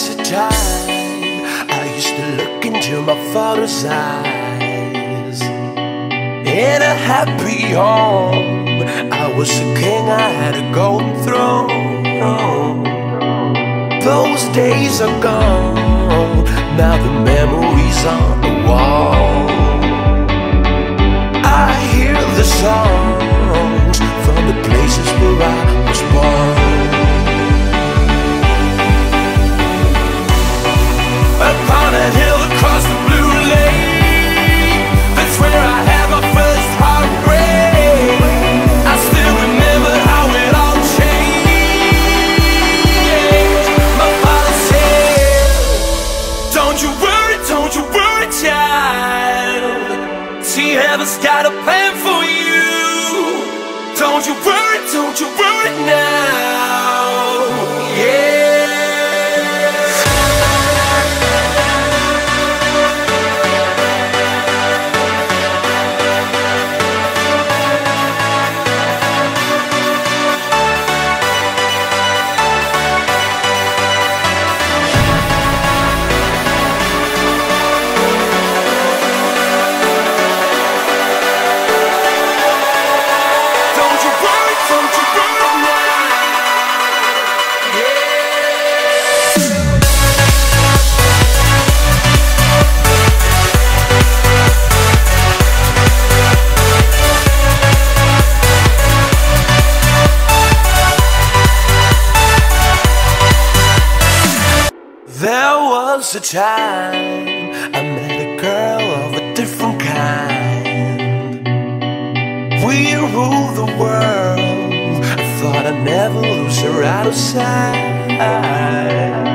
was a time I used to look into my father's eyes. In a happy home, I was a king, I had a golden throne. Those days are gone, now the memories on the wall. I hear the songs from the places where I was born. Upon a hill across the blue lake, that's where I had my first heartbreak. I still remember how it all changed. My father said, don't you worry, child. See, heaven's got a plan for you. Don't you worry now. Yeah. There was a time I met a girl of a different kind. We ruled the world, I thought I'd never lose her out of sight.